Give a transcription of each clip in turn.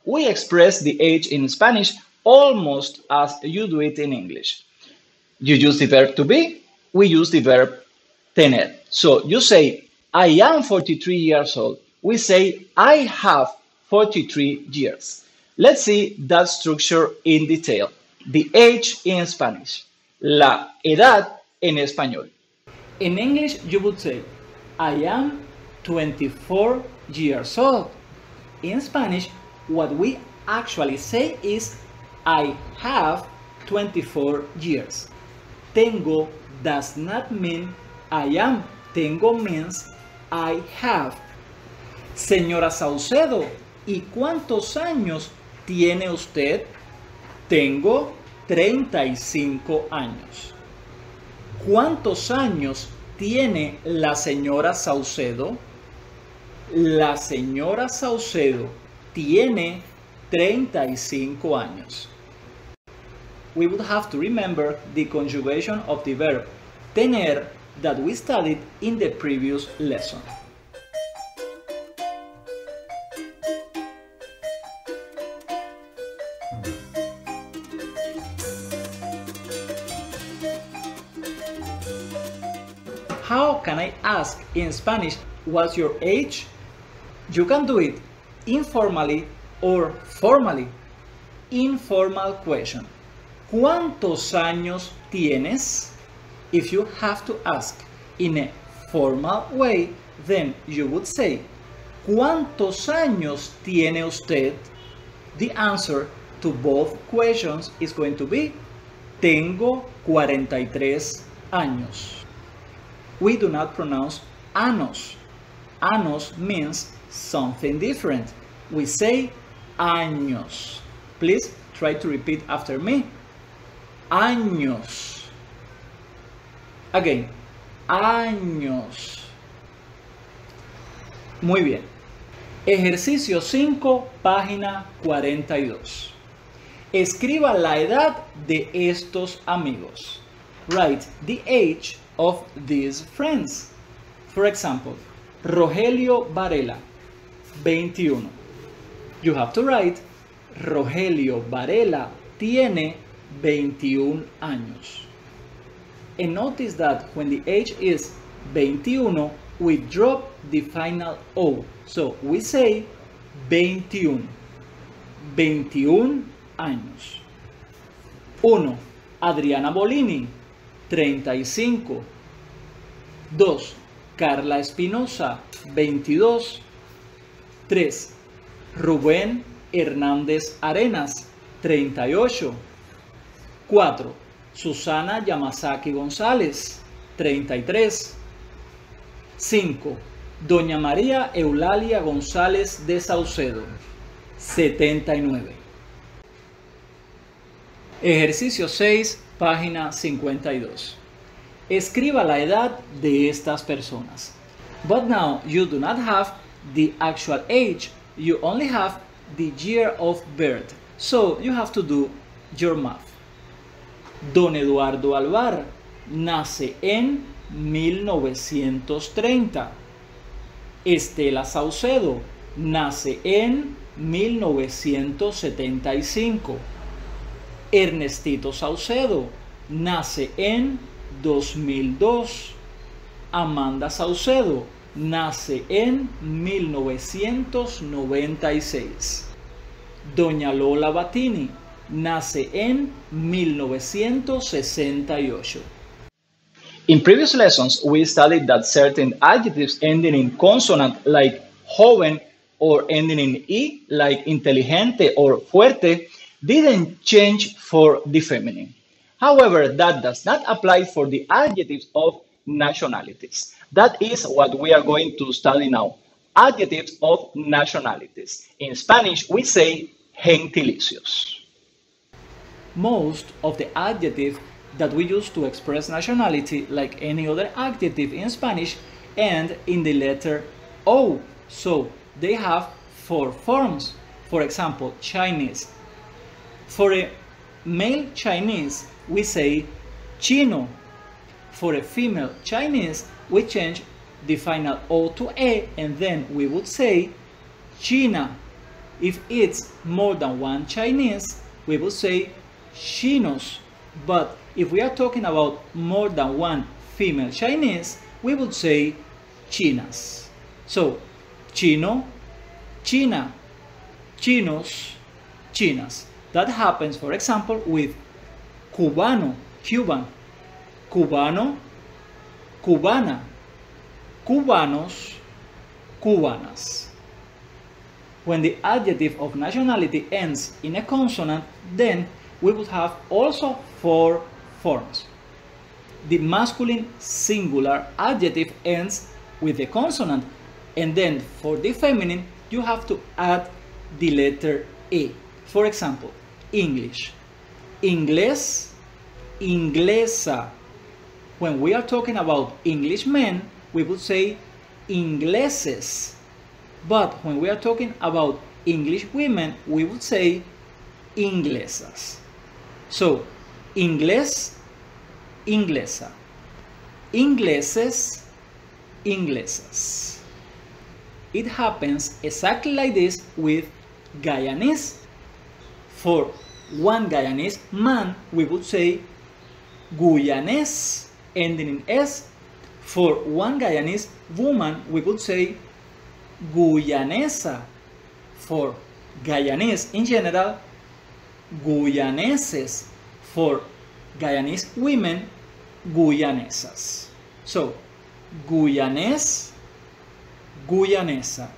we express the age in Spanish almost as you do it in English. You use the verb to be, we use the verb tener. So you say, I am 43 years old. We say, I have 43 years. Let's see that structure in detail. The age in Spanish. La edad en español. In English, you would say, I am 24 years old. In Spanish, what we actually say is, I have 24 years. Tengo does not mean I am. Tengo means I have. Señora Saucedo, ¿y cuántos años tiene usted? Tengo 35 años. ¿Cuántos años tiene la señora Saucedo? La señora Saucedo tiene 35 años. We would have to remember the conjugation of the verb tener that we studied in the previous lesson. How can I ask in Spanish, what's your age? You can do it informally or formally. Informal question. ¿Cuántos años tienes? If you have to ask in a formal way, then you would say, ¿cuántos años tiene usted? The answer to both questions is going to be, tengo 43 años. We do not pronounce años. Años means something different. We say años. Please try to repeat after me. Años. Again, años. Muy bien. Ejercicio 5, página 42. Escriba la edad de estos amigos. Write the age of these friends. For example, Rogelio Varela, 21. You have to write, Rogelio Varela tiene 21 años. And notice that when the age is 21, we drop the final O. So we say 21. 21 años. 1. Adriana Bolini, 35. 2. Carla Espinosa, 22. 3. Rubén Hernández Arenas, 38. 4. Susana Yamasaki González, 33. 5. Doña María Eulalia González de Saucedo, 79. Ejercicio 6, página 52. Escriba la edad de estas personas. But now you do not have the actual age, you only have the year of birth. So you have to do your math. Don Eduardo Alvar nace en 1930. Estela Saucedo nace en 1975. Ernestito Saucedo nace en 2002. Amanda Saucedo nace en 1996. Doña Lola Batini nace en 1968. In previous lessons, we studied that certain adjectives ending in consonant like joven or ending in E like inteligente or fuerte didn't change for the feminine. However, that does not apply for the adjectives of nationalities. That is what we are going to study now. Adjectives of nationalities. In Spanish, we say gentilicios. Most of the adjectives that we use to express nationality, like any other adjective in Spanish, end in the letter O. So they have 4 forms. For example, Chinese. For a male Chinese, we say chino. For a female Chinese, we change the final O to E, and then we would say China. If it's more than one Chinese, we will say chinos. But if we are talking about more than one female Chinese, we would say chinas. So, chino, china, chinos, chinas. That happens, for example, with cubano, Cuban, cubano, cubana, cubanos, cubanas. When the adjective of nationality ends in a consonant, then we would have also 4 forms. The masculine singular adjective ends with a consonant, and then for the feminine, you have to add the letter E. For example, English, inglés, inglesa. When we are talking about English men, we would say ingleses. But when we are talking about English women, we would say inglesas. So, inglés, inglesa. Ingleses, inglesas. It happens exactly like this with Guyanese. For one Guyanese man, we would say Guyanese, ending in S. For one Guyanese woman, we would say Guyanesa. For Guyanese in general, Guyaneses. For Guyanese women, Guyanesas. So, Guyanés, Guyanesa,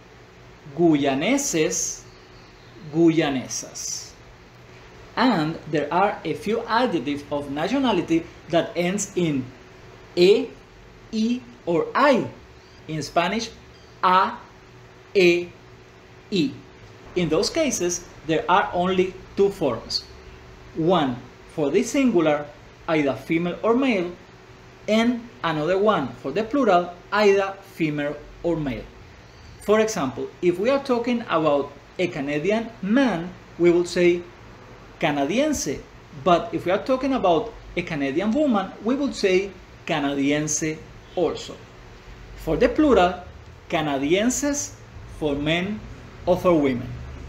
Guyaneses, Guyanesas. And there are a few adjectives of nationality that ends in E, I, or I. In Spanish, A, E, I. In those cases, there are only 2 forms. One for the singular, either female or male, and another one for the plural, either female or male. For example, if we are talking about a Canadian man, we would say canadiense. But if we are talking about a Canadian woman, we would say canadiense also. For the plural, canadienses for men or for women.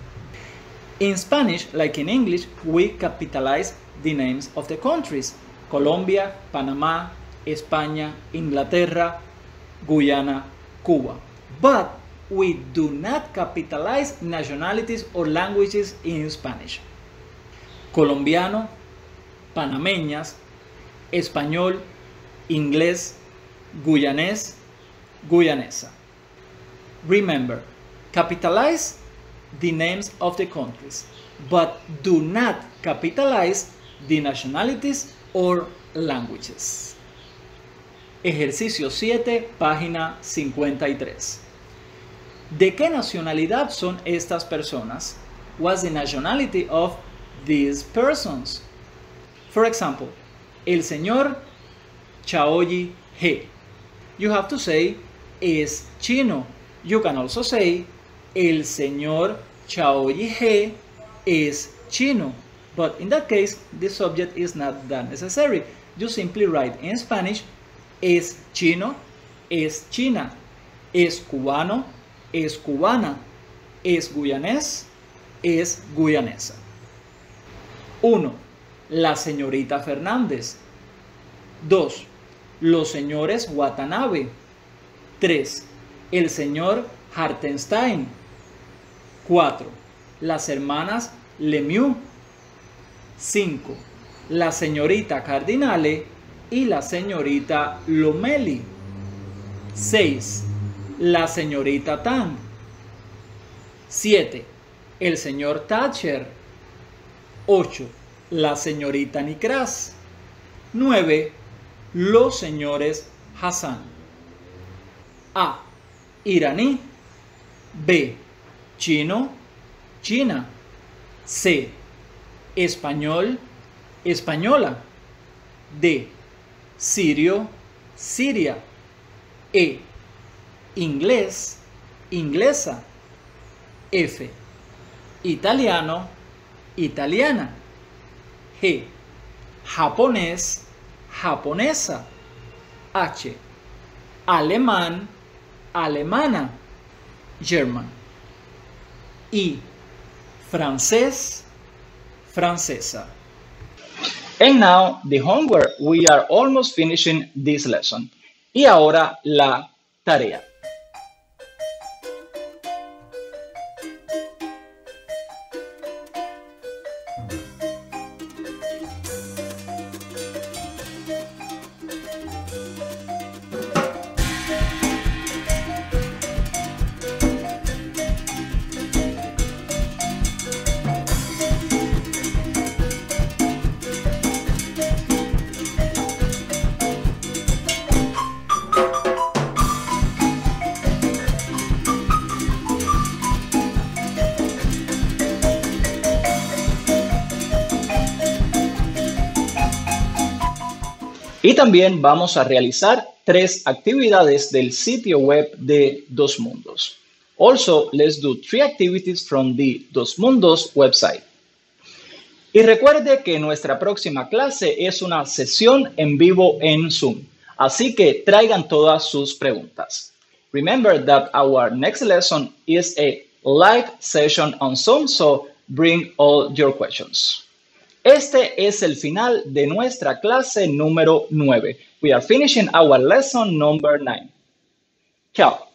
In Spanish, like in English, we capitalize the names of the countries: Colombia, Panama, España, Inglaterra, Guyana, Cuba. But we do not capitalize nationalities or languages in Spanish. Colombiano, panameñas, español, inglés, guyanés, guyanesa. Remember, capitalize the names of the countries, but do not capitalize the nationalities or languages. Ejercicio 7, página 53. ¿De qué nacionalidad son estas personas? What's the nationality of these persons? For example, el señor Chaoyi He. You have to say es chino. You can also say el señor Chaoyi He es chino. But in that case, the subject is not that necessary. You simply write in Spanish es chino, es china, es cubano, es cubana, es guyanés, es guyanesa. 1. La señorita Fernández. 2. Los señores Watanabe. 3. El señor Hartenstein. 4. Las hermanas Lemieux. 5. La señorita Cardinale y la señorita Lomeli. 6. La señorita Tang. 7. El señor Thatcher. 8. La señorita Nicras. 9. Los señores Hassan. A. Iraní. B. Chino, China. C. Español, española. D. Sirio, Siria. E. Inglés, inglesa. F. Italiano, italiana. G. Japonés, japonesa. H. Alemán, alemana. German. I. francés, francesa. And now the homework. We are almost finishing this lesson. Y ahora la tarea. Y también vamos a realizar 3 actividades del sitio web de Dos Mundos. Also, let's do 3 activities from the Dos Mundos website. Y recuerde que nuestra próxima clase es una sesión en vivo en Zoom, así que traigan todas sus preguntas. Remember that our next lesson is a live session on Zoom, so bring all your questions. Este es el final de nuestra clase número 9. We are finishing our lesson number 9. Chao.